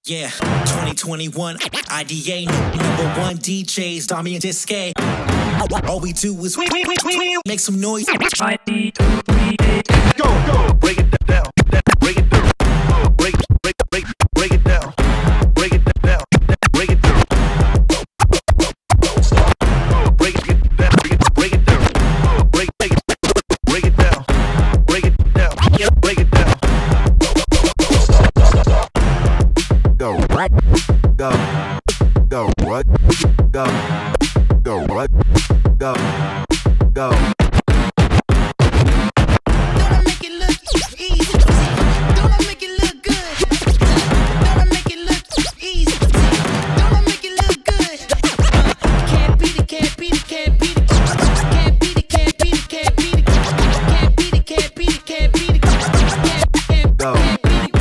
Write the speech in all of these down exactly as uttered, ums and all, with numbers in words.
Yeah, twenty twenty-one, I D A, number one D Js, Dami and Disque. All we do is make some noise. I D two thirty-eight. Go, go, break it down, break it down, break, break, break, break it down, break it down, break it down, break it down, break it down, break, break, break it down, break it down, break it down. Go, what? Go, go, what? Go, go, what? Go, go. Don't I make it look easy? Don't I make it look good? Don't I make it look easy? Don't I make it look good? Can't beat it, can't beat it, can't beat it. Can't beat it, can't beat it, can't beat it. Can't beat it, can't beat it, can't beat it. Can't, can't, go. Can't beat it.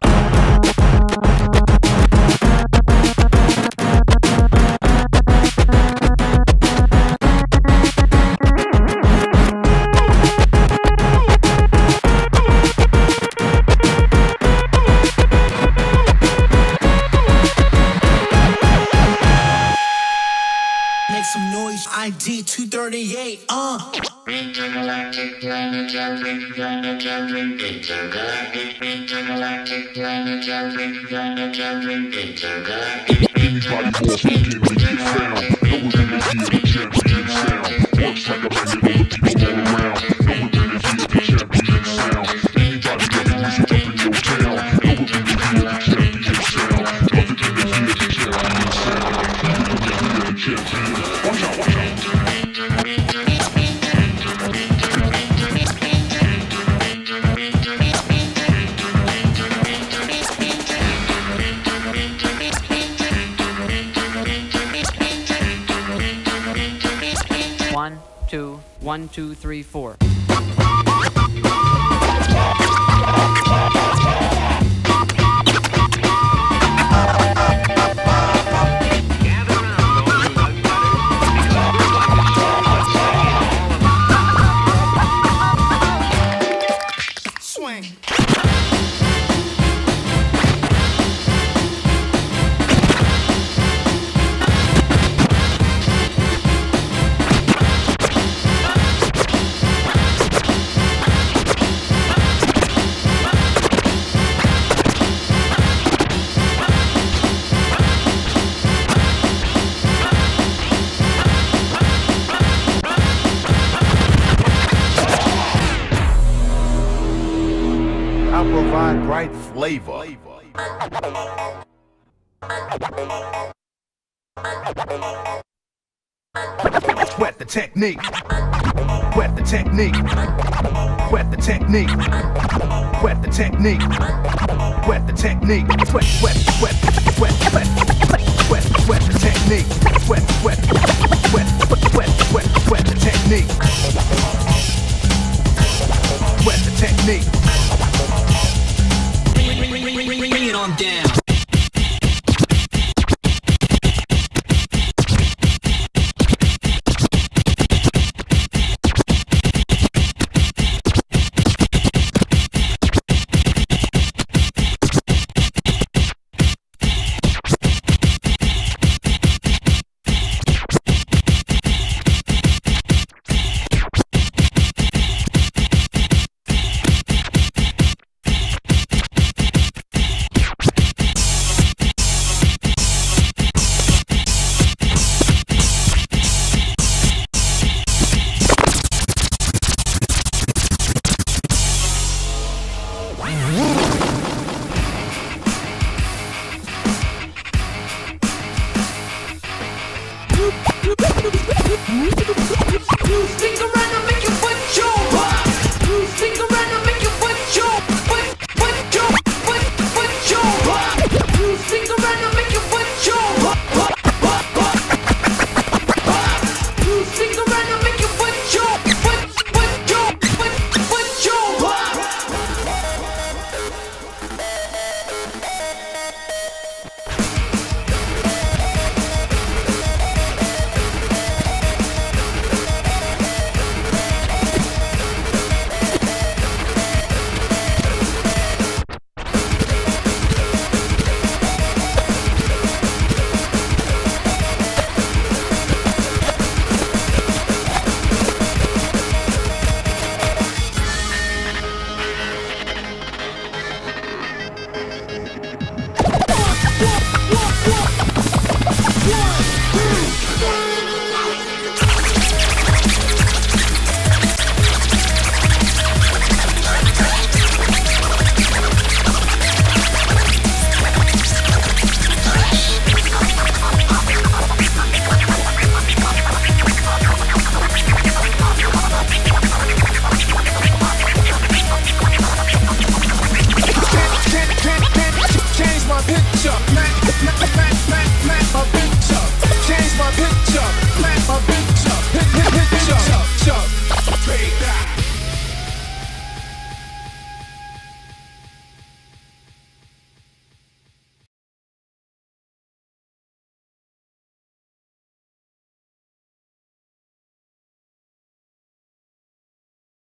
Make some noise, I D two thirty-eight, uh. Intergalactic planetary, planetary, intergalactic, intergalactic, planetary, planetary, intergalactic. Anybody walks in and get found. No one in the field, champion sound. Works like a magnet, all the people all around. No one in the field, champion sound. Anybody got the music up in your town. No one in the field, champion sound. Nothing in the field, champion sound. Nothing in the field, champion. Watch out, watch out. One, two, one, two, three, four. Swing. I provide bright flavor. Wet the technique. Wet the technique. Wet the technique. Wet the technique. Wet the technique. Wet, wet, wet, wet, wet, wet, wet the technique. Wet, wet, wet, wet, wet, wet, wet the technique. Wet the technique.